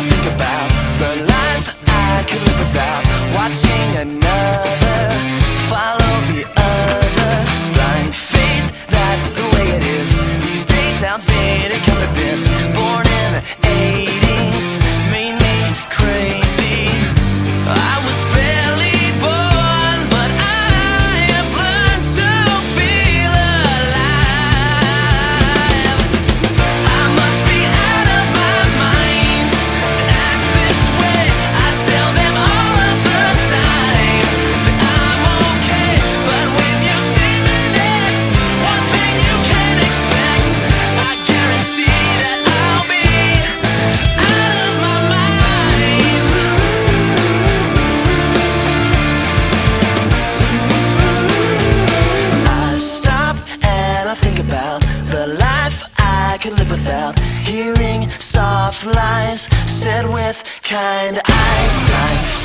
think about the life I could live without watching another follow the other. Blind faith, that's the way it is. These days how did it come to this? Born in the 80s, made me crazy. I was barely born, but I have learned to feel alive. I must be out of my mind to act this way. I tell them all of the time that I'm okay, but when you see me next, one thing you can expect, I guarantee that I'll be out of my mind. I stop and I think about the life I could live without hearing soft lies said with kind eyes. Blind